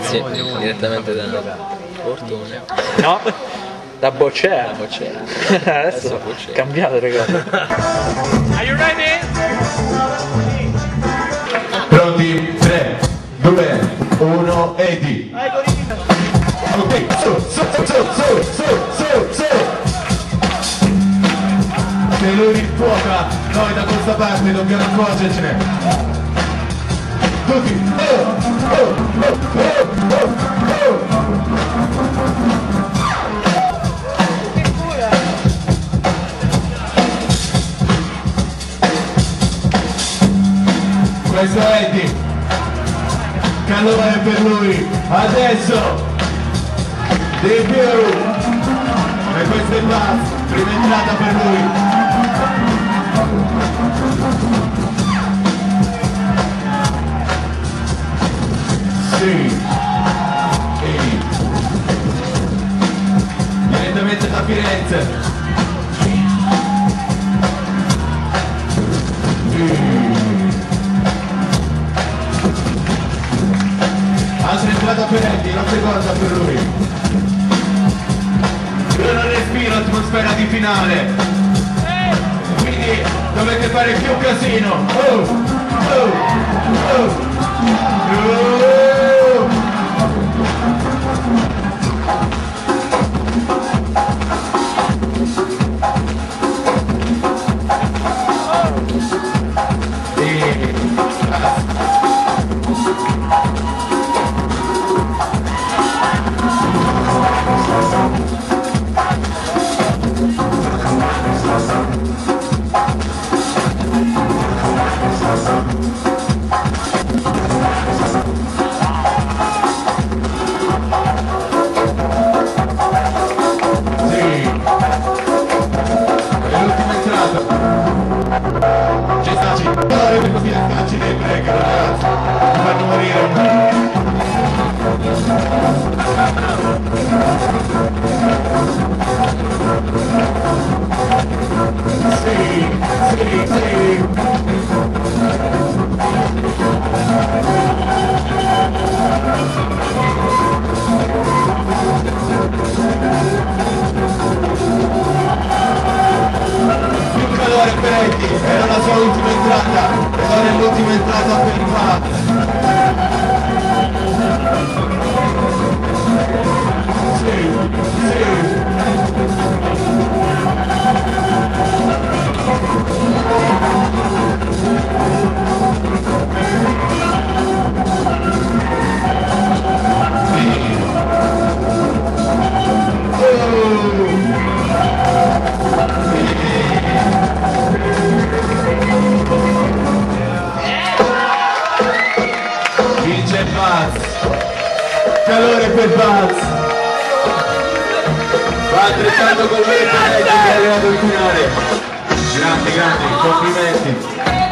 Ragazzi, direttamente da Portone. No, da Boccea. Adesso Boccea. cambiate le cose. Are you ready? Pronti? 3, 2, 1 e di. Ok, su. Se lui rifuoca, noi da questa parte dobbiamo accorgercene. Tutti. Questo è Eddie. Calore per lui. Adesso di più. E questo è Buzz. Prima entrata per lui. Sì. Ehi. Direttamente da Firenze. Altra entrata per Eddie, la seconda per lui. Io non respiro atmosfera di finale. Quindi dovete fare più casino. Era la sua ultima entrata, ed ora è l'ultima entrata per il Buzz. Vince Buzz. Calore per Buzz. Va altrettanto con lui per Eddie che è arrivato in finale. Grandi, complimenti.